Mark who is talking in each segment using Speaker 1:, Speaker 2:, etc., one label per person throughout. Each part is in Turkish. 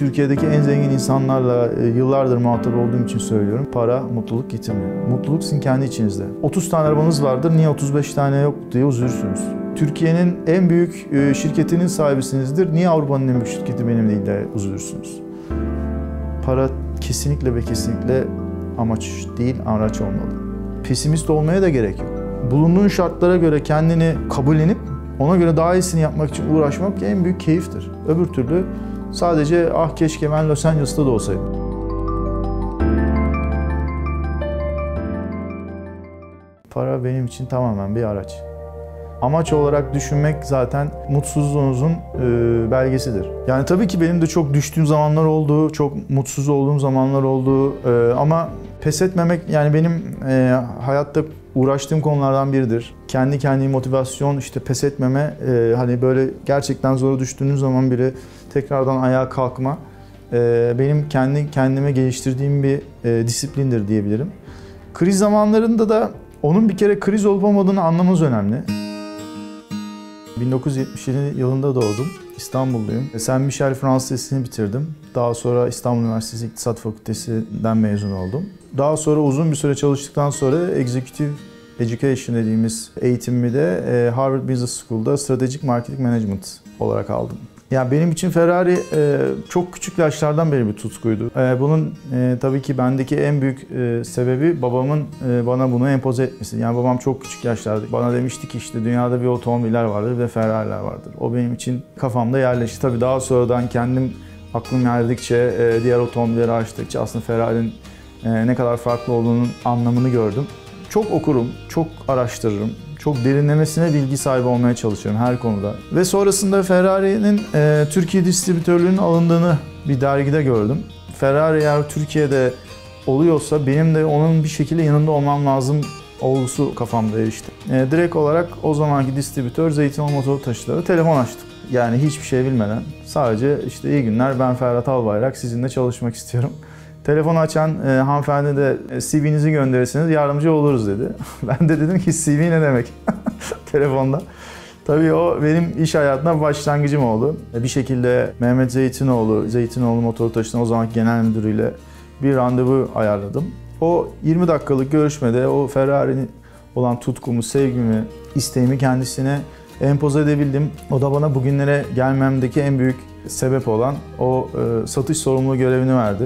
Speaker 1: Türkiye'deki en zengin insanlarla yıllardır muhatap olduğum için söylüyorum. Para mutluluk getirmiyor. Mutluluk sizin kendi içinizde. 30 tane arabanız vardır, niye 35 tane yok diye üzülürsünüz. Türkiye'nin en büyük şirketinin sahibisinizdir, niye Avrupa'nın en büyük şirketi benim değil de üzülürsünüz. Para kesinlikle ve kesinlikle amaç değil, araç olmalı. Pesimist olmaya da gerek yok. Bulunduğun şartlara göre kendini kabullenip ona göre daha iyisini yapmak için uğraşmak en büyük keyiftir. Öbür türlü sadece ah keşke ben Los Angeles'ta da olsaydım. Para benim için tamamen bir araç. Amaç olarak düşünmek zaten mutsuzluğunuzun belgesidir. Yani tabii ki benim de çok düştüğüm zamanlar oldu, çok mutsuz olduğum zamanlar oldu ama pes etmemek yani benim hayatta uğraştığım konulardan biridir. Kendi kendime motivasyon, işte pes etmeme, hani böyle gerçekten zora düştüğünüz zaman bile tekrardan ayağa kalkma benim kendi kendime geliştirdiğim bir disiplindir diyebilirim. Kriz zamanlarında da onun bir kere kriz olup olmadığını anlamanız önemli. 1977 yılında doğdum. İstanbulluyum. Saint Michel Fransız Lisesi'ni bitirdim. Daha sonra İstanbul Üniversitesi İktisat Fakültesi'nden mezun oldum. Daha sonra uzun bir süre çalıştıktan sonra Executive Education dediğimiz eğitimimi de Harvard Business School'da Strategic Marketing Management olarak aldım. Yani benim için Ferrari çok küçük yaşlardan beri bir tutkuydu. Bunun tabii ki bendeki en büyük sebebi babamın bana bunu empoze etmesi. Yani babam çok küçük yaşlarda bana demişti ki işte dünyada bir otomobiller vardır ve Ferrari'ler vardır. O benim için kafamda yerleşti. Tabii daha sonradan kendim aklım erdikçe, diğer otomobilleri açtıkça aslında Ferrari'nin ne kadar farklı olduğunun anlamını gördüm. Çok okurum, çok araştırırım. Çok derinlemesine bilgi sahibi olmaya çalışıyorum her konuda. Ve sonrasında Ferrari'nin Türkiye distribütörlüğünün alındığını bir dergide gördüm. Ferrari eğer Türkiye'de oluyorsa benim de onun bir şekilde yanında olmam lazım olgusu kafamda erişti. Direkt olarak o zamanki distribütör Zeytinoğlu Motor Taşıtları'na telefon açtım. Yani hiçbir şey bilmeden sadece işte iyi günler ben Ferhat Albayrak sizinle çalışmak istiyorum. Telefonu açan hanımefendi de CV'nizi gönderirseniz yardımcı oluruz dedi. Ben de dedim ki CV ne demek telefonda. Tabii o benim iş hayatına başlangıcım oldu. Bir şekilde Mehmet Zeytinoğlu Motor Taşıtları o zamanki genel müdürüyle bir randevu ayarladım. O 20 dakikalık görüşmede o Ferrari'nin olan tutkumu, sevgimi, isteğimi kendisine empoze edebildim. O da bana bugünlere gelmemdeki en büyük sebep olan o satış sorumluluğu görevini verdi.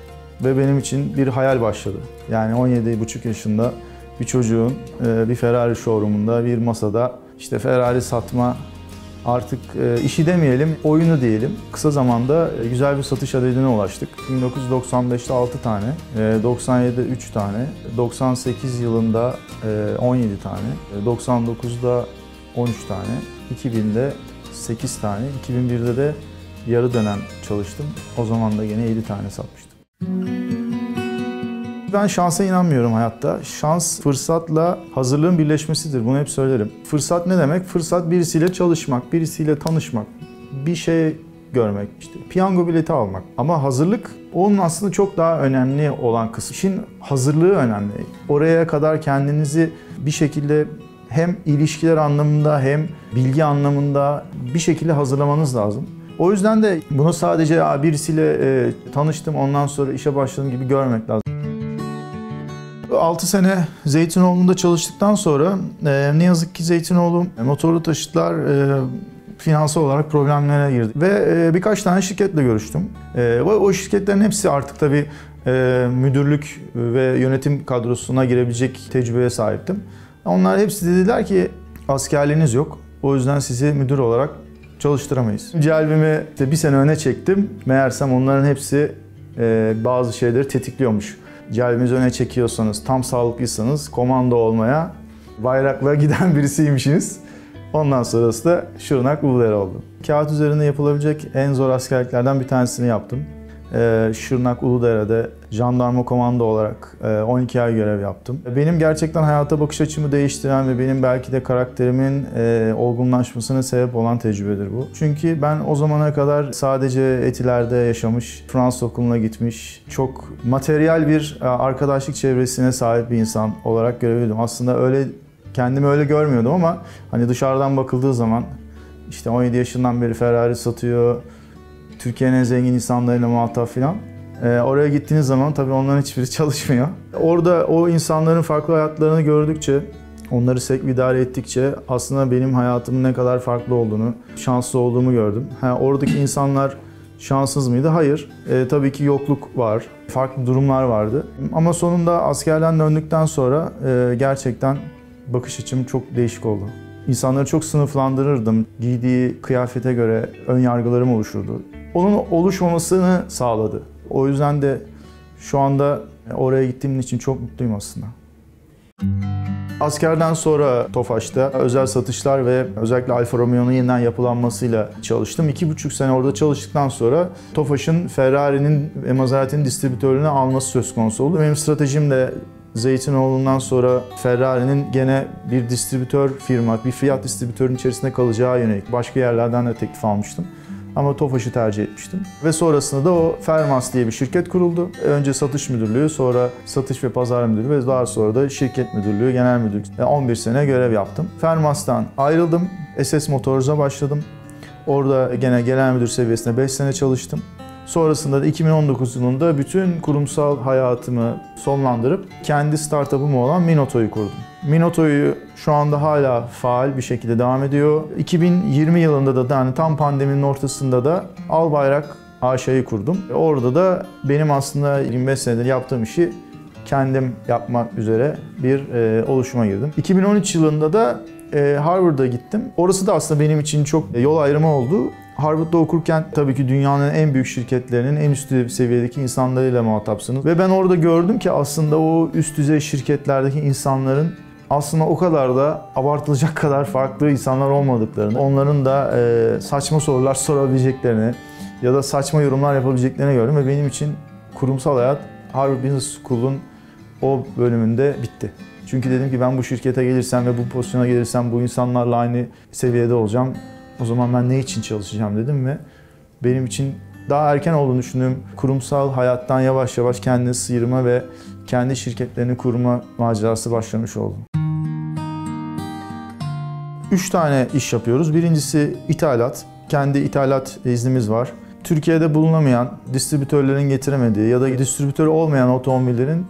Speaker 1: Ve benim için bir hayal başladı. Yani 17,5 yaşında bir çocuğun bir Ferrari showroom'unda bir masada işte Ferrari satma artık işi demeyelim, oyunu diyelim. Kısa zamanda güzel bir satış adedine ulaştık. 1995'te 6 tane, 97'de 3 tane, 98 yılında 17 tane, 99'da 13 tane, 2000'de 8 tane, 2001'de de yarı dönem çalıştım. O zaman da yine 7 tane satmıştım. Ben şansa inanmıyorum hayatta. Şans, fırsatla hazırlığın birleşmesidir. Bunu hep söylerim. Fırsat ne demek? Fırsat birisiyle çalışmak, birisiyle tanışmak, bir şey görmek, işte piyango bileti almak. Ama hazırlık onun aslında çok daha önemli olan kısmı. İşin hazırlığı önemli. Oraya kadar kendinizi bir şekilde hem ilişkiler anlamında hem bilgi anlamında bir şekilde hazırlamanız lazım. O yüzden de bunu sadece birisiyle tanıştım ondan sonra işe başladım gibi görmek lazım. 6 sene Zeytinoğlu'nda çalıştıktan sonra ne yazık ki Zeytinoğlu motorlu taşıtlar finansal olarak problemlere girdi. Ve birkaç tane şirketle görüştüm. O şirketlerin hepsi artık tabii müdürlük ve yönetim kadrosuna girebilecek tecrübeye sahiptim. Onlar hepsi dediler ki askerliğiniz yok. O yüzden sizi müdür olarak çalıştıramayız. Celbimi bir sene öne çektim. Meğersem onların hepsi bazı şeyleri tetikliyormuş. Celbimizi öne çekiyorsanız, tam sağlıklıysanız komando olmaya bayrakla giden birisiymişsiniz. Ondan sonrası da Şırnak Uludere oldu. Kağıt üzerinde yapılabilecek en zor askerliklerden bir tanesini yaptım. Şırnak Uludere'de jandarma komando olarak 12 ay görev yaptım. Benim gerçekten hayata bakış açımı değiştiren ve benim belki de karakterimin olgunlaşmasına sebep olan tecrübedir bu. Çünkü ben o zamana kadar sadece Etiler'de yaşamış, Fransız okuluna gitmiş, çok materyal bir arkadaşlık çevresine sahip bir insan olarak görevliydim. Aslında öyle kendimi öyle görmüyordum ama hani dışarıdan bakıldığı zaman işte 17 yaşından beri Ferrari satıyor, Türkiye'nin en zengin insanlarıyla muhatap falan. Oraya gittiğiniz zaman tabii onların hiçbiri çalışmıyor. Orada o insanların farklı hayatlarını gördükçe, onları sevk idare ettikçe aslında benim hayatımın ne kadar farklı olduğunu, şanslı olduğumu gördüm. Oradaki insanlar şanssız mıydı? Hayır. Tabii ki yokluk var, farklı durumlar vardı. Ama sonunda askerden döndükten sonra gerçekten bakış açım çok değişik oldu. İnsanları çok sınıflandırırdım. Giydiği kıyafete göre ön yargılarım oluşurdu. Onun oluşmamasını sağladı. O yüzden de şu anda oraya gittiğim için çok mutluyum aslında. Askerden sonra Tofaş'ta özel satışlar ve özellikle Alfa Romeo'nun yeniden yapılanmasıyla çalıştım. 2,5 sene orada çalıştıktan sonra Tofaş'ın Ferrari'nin ve Maserati'nin distribütörünü alması söz konusu oldu. Benim stratejim de Zeytinoğlu'ndan sonra Ferrari'nin gene bir distribütör firma, bir Fiat distribütörün içerisinde kalacağı yönelik başka yerlerden de teklif almıştım. Ama Tofaş'ı tercih etmiştim. Ve sonrasında da o Fermas diye bir şirket kuruldu. Önce satış müdürlüğü, sonra satış ve pazar müdürlüğü ve daha sonra da şirket müdürlüğü, genel müdürlük. 11 sene görev yaptım. Fermas'tan ayrıldım. SS Motors'a başladım. Orada gene genel müdür seviyesinde 5 sene çalıştım. Sonrasında da 2019 yılında bütün kurumsal hayatımı sonlandırıp kendi startup'ım olan Minotto'yu kurdum. Minotto'yu şu anda hala faal bir şekilde devam ediyor. 2020 yılında da yani tam pandeminin ortasında da Albayrak AŞ'yi kurdum. Orada da benim aslında 25 senedir yaptığım işi kendim yapmak üzere bir oluşuma girdim. 2013 yılında da Harvard'a gittim. Orası da aslında benim için çok yol ayrımı oldu. Harvard'da okurken tabii ki dünyanın en büyük şirketlerinin en üst seviyedeki insanlarıyla muhatapsınız. Ve ben orada gördüm ki aslında o üst düzey şirketlerdeki insanların aslında o kadar da abartılacak kadar farklı insanlar olmadıklarını, onların da saçma sorular sorabileceklerini ya da saçma yorumlar yapabileceklerini gördüm ve benim için kurumsal hayat Harvard Business School'un o bölümünde bitti. Çünkü dedim ki ben bu şirkete gelirsem ve bu pozisyona gelirsem bu insanlarla aynı seviyede olacağım. O zaman ben ne için çalışacağım dedim ve benim için daha erken olduğunu düşündüğüm kurumsal hayattan yavaş yavaş kendini sıyırma ve kendi şirketlerini kurma macerası başlamış oldu. 3 tane iş yapıyoruz. Birincisi ithalat. Kendi ithalat iznimiz var. Türkiye'de bulunamayan, distribütörlerin getiremediği ya da distribütörü olmayan otomobillerin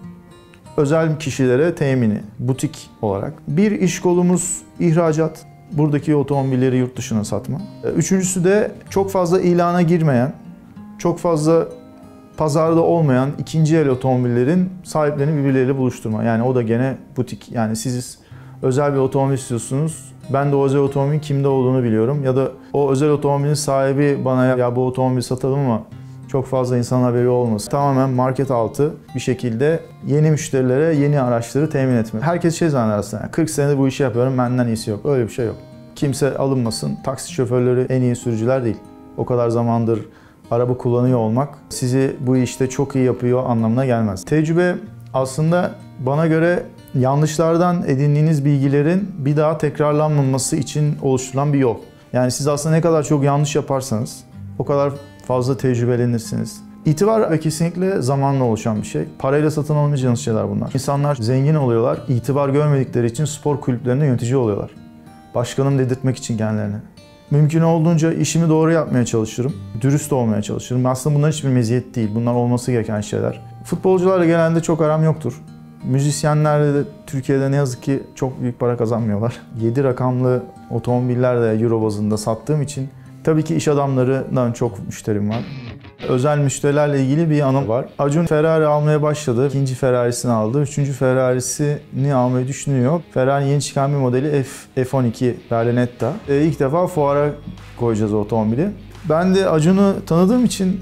Speaker 1: özel kişilere temini, butik olarak. Bir iş kolumuz ihracat. Buradaki otomobilleri yurt dışına satma. Üçüncüsü de çok fazla ilana girmeyen, çok fazla pazarda olmayan ikinci el otomobillerin sahiplerini birbirleriyle buluşturma. Yani o da gene butik. Yani siz özel bir otomobil istiyorsunuz. Ben de o özel otomobilin kimde olduğunu biliyorum. Ya da o özel otomobilin sahibi bana ya bu otomobili satalım ama çok fazla insan haberi olmasın. Tamamen market altı bir şekilde yeni müşterilere yeni araçları temin etmek. Herkes şey zanneder aslında. Yani 40 senedir bu işi yapıyorum, benden iyisi yok. Öyle bir şey yok. Kimse alınmasın. Taksi şoförleri en iyi sürücüler değil. O kadar zamandır araba kullanıyor olmak sizi bu işte çok iyi yapıyor anlamına gelmez. Tecrübe aslında bana göre yanlışlardan edindiğiniz bilgilerin bir daha tekrarlanmaması için oluşturulan bir yol. Yani siz aslında ne kadar çok yanlış yaparsanız o kadar fazla tecrübelenirsiniz. İtibar kesinlikle zamanla oluşan bir şey. Parayla satın alamayacağınız şeyler bunlar. İnsanlar zengin oluyorlar, itibar görmedikleri için spor kulüplerinde yönetici oluyorlar. Başkanım dedirtmek için kendilerine. Mümkün olduğunca işimi doğru yapmaya çalışırım. Dürüst olmaya çalışırım. Aslında bunlar hiçbir meziyet değil. Bunlar olması gereken şeyler. Futbolcularla genelde çok aram yoktur. Müzisyenlerle de Türkiye'de ne yazık ki çok büyük para kazanmıyorlar. 7 rakamlı otomobiller de euro bazında sattığım için tabii ki iş adamlarından çok müşterim var. Özel müşterilerle ilgili bir anım var. Acun Ferrari almaya başladı. İkinci Ferrari'sini aldı. Üçüncü Ferrari'sini almayı düşünüyor. Ferrari'nin yeni çıkan bir modeli F12 Berlinetta. İlk defa fuara koyacağız otomobili. Ben de Acun'u tanıdığım için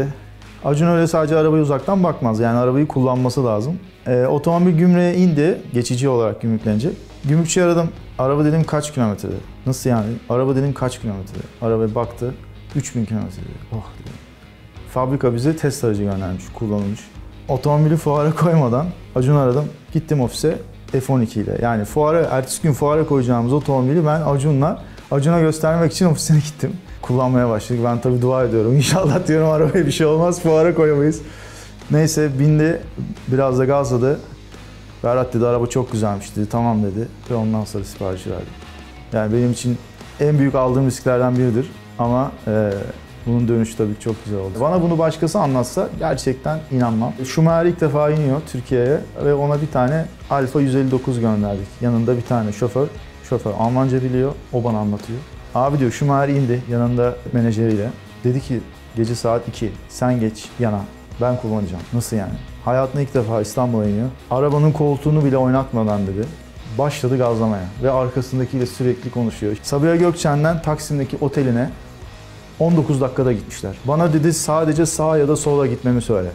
Speaker 1: Acun öyle sadece arabayı uzaktan bakmaz. Yani arabayı kullanması lazım. Otomobil gümrüğe indi. Geçici olarak gümrüklenecek. Gümrükçüyü aradım. Araba dedim kaç kilometrede? Nasıl yani? Araba dedim kaç kilometrede? Arabaya baktı. 3000 kilometrede. Oh dedim. Fabrika bize test aracı göndermiş, kullanılmış. Otomobili fuara koymadan Acun'u aradım. Gittim ofise F12 ile. Yani ertesi gün fuara koyacağımız otomobili ben Acun'a göstermek için ofisine gittim. Kullanmaya başladık. Ben tabii dua ediyorum. İnşallah diyorum arabaya bir şey olmaz, fuara koyamayız. Neyse bindi, biraz da gazladı. Berat dedi araba çok güzelmiş dedi. Tamam dedi ve ondan sonra siparişi verdi. Yani benim için en büyük aldığım risklerden biridir. Ama Bunun dönüşü tabii çok güzel oldu. Bana bunu başkası anlatsa gerçekten inanmam. Schumacher ilk defa iniyor Türkiye'ye ve ona bir tane Alfa 159 gönderdik. Yanında bir tane şoför. Şoför Almanca biliyor, o bana anlatıyor. Abi diyor Schumacher indi yanında menajeriyle. Dedi ki gece saat 2 sen geç yana ben kullanacağım. Nasıl yani? Hayatında ilk defa İstanbul'a iniyor. Arabanın koltuğunu bile oynatmadan dedi. Başladı gazlamaya ve arkasındakiyle sürekli konuşuyor. Sabiha Gökçen'den Taksim'deki oteline 19 dakikada gitmişler. Bana dedi sadece sağa ya da sola gitmemi söyle.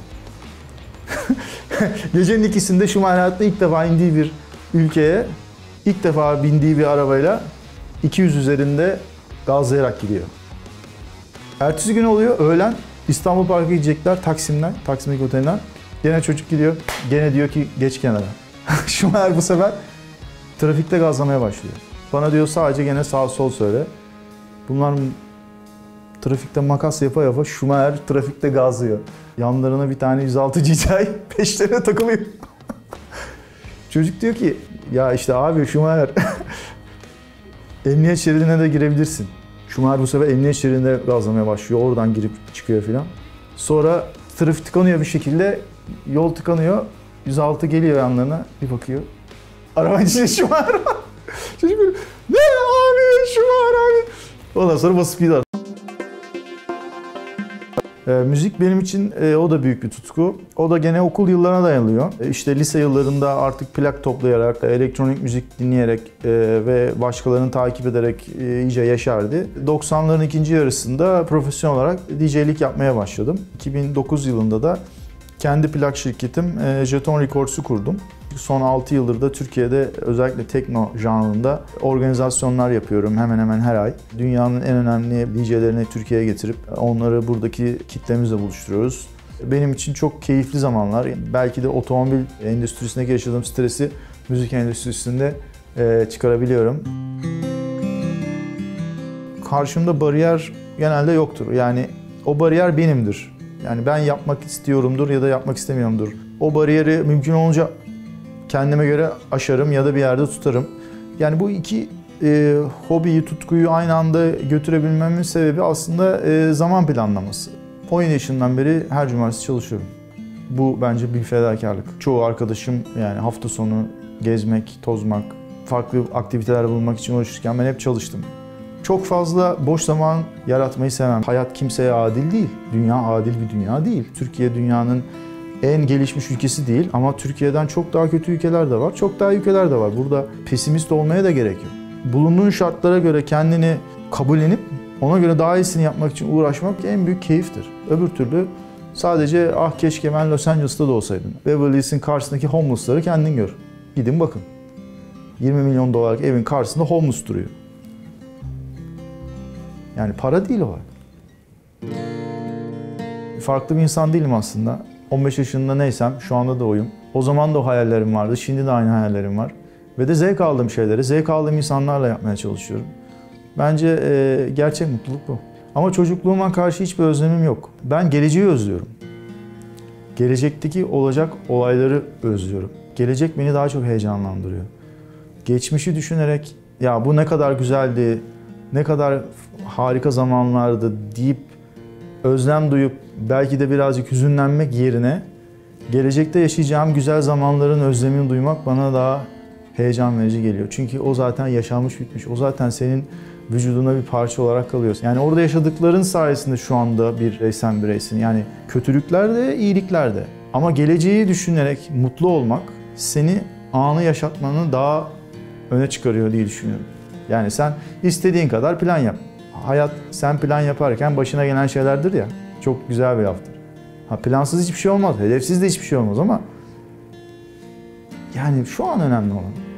Speaker 1: Gecenin ikisinde Schumacher hayatta ilk defa indiği bir ülkeye, ilk defa bindiği bir arabayla 200 üzerinde gazlayarak gidiyor. Ertesi gün oluyor, öğlen İstanbul Park'a gidecekler Taksim'deki otelinden. Gene çocuk gidiyor, gene diyor ki geç kenara. Schumacher bu sefer trafikte gazlamaya başlıyor. Bana diyor sadece gene sağ sol söyle. Bunlar trafikte makas yapa yapa Schumacher trafikte gazlıyor. Yanlarına bir tane 106 GTI peşlerine takılıyor. Çocuk diyor ki ya işte abi Schumacher emniyet şeridine de girebilirsin. Schumacher bu sefer emniyet şeridinde gazlamaya başlıyor. Oradan girip çıkıyor filan. Sonra trafik tıkanıyor bir şekilde. Yol tıkanıyor. 106 geliyor yanlarına. Bir bakıyor. Arabanın içinde Schumacher var. Çocuk böyle ne abi Schumacher abi. Ondan sonra basıp gider. Müzik benim için o da büyük bir tutku. O da gene okul yıllarına dayanıyor. İşte lise yıllarında artık plak toplayarak, elektronik müzik dinleyerek ve başkalarını takip ederek iyice yaşardı. 90'ların ikinci yarısında profesyonel olarak DJ'lik yapmaya başladım. 2009 yılında da kendi plak şirketim Jeton Records'u kurdum. Son 6 yıldır da Türkiye'de özellikle tekno janrında organizasyonlar yapıyorum hemen hemen her ay. Dünyanın en önemli DJ'lerini Türkiye'ye getirip onları buradaki kitlemizle buluşturuyoruz. Benim için çok keyifli zamanlar. Belki de otomobil endüstrisindeki yaşadığım stresi müzik endüstrisinde çıkarabiliyorum. Karşımda bariyer genelde yoktur. Yani o bariyer benimdir. Yani ben yapmak istiyorumdur ya da yapmak istemiyorumdur. O bariyeri mümkün olunca kendime göre aşarım ya da bir yerde tutarım. Yani bu iki hobiyi, tutkuyu aynı anda götürebilmemin sebebi aslında zaman planlaması. 17 yaşından beri her cumartesi çalışıyorum. Bu bence bir fedakarlık. Çoğu arkadaşım yani hafta sonu gezmek, tozmak, farklı aktiviteler bulmak için uğraşırken ben hep çalıştım. Çok fazla boş zaman yaratmayı sevmem. Hayat kimseye adil değil. Dünya adil bir dünya değil. Türkiye dünyanın en gelişmiş ülkesi değil ama Türkiye'den çok daha kötü ülkeler de var. Çok daha iyi ülkeler de var. Burada pesimist olmaya da gerek yok. Bulunduğun şartlara göre kendini kabullenip ona göre daha iyisini yapmak için uğraşmak en büyük keyiftir. Öbür türlü sadece ah keşke ben Los Angeles'ta da olsaydım. Beverly Hills'in karşısındaki homeless'ları kendin gör. Gidin bakın. 20 milyon dolarlık evin karşısında homeless duruyor. Yani para değil o. Farklı bir insan değilim aslında. 15 yaşında neysem şu anda da oyum. O zaman da o hayallerim vardı. Şimdi de aynı hayallerim var. Ve de zevk aldığım şeyleri, zevk aldığım insanlarla yapmaya çalışıyorum. Bence gerçek mutluluk bu. Ama çocukluğuma karşı hiçbir özlemim yok. Ben geleceği özlüyorum. Gelecekteki olacak olayları özlüyorum. Gelecek beni daha çok heyecanlandırıyor. Geçmişi düşünerek ya bu ne kadar güzeldi, ne kadar harika zamanlardı deyip özlem duyup belki de birazcık hüzünlenmek yerine gelecekte yaşayacağım güzel zamanların özlemini duymak bana daha heyecan verici geliyor. Çünkü o zaten yaşanmış bitmiş. O zaten senin vücuduna bir parça olarak kalıyor. Yani orada yaşadıkların sayesinde şu anda bir bireysin. Yani kötülükler de, iyilikler de. Ama geleceği düşünerek mutlu olmak seni anı yaşatmanı daha öne çıkarıyor diye düşünüyorum. Yani sen istediğin kadar plan yap. Hayat sen plan yaparken başına gelen şeylerdir ya. Çok güzel bir laftır. Plansız hiçbir şey olmaz, hedefsiz de hiçbir şey olmaz ama yani şu an önemli olan.